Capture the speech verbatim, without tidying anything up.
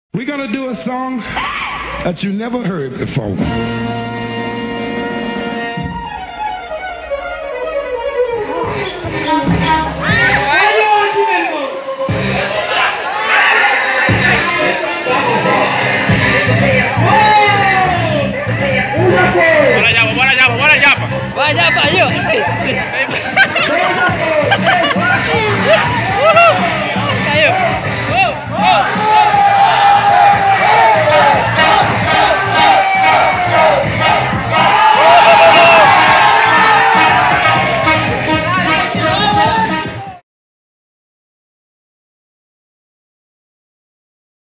We're gonna do a song that you never heard before. Bora Japa, bora Japa, bora Japa. Vai Japa, aí ó.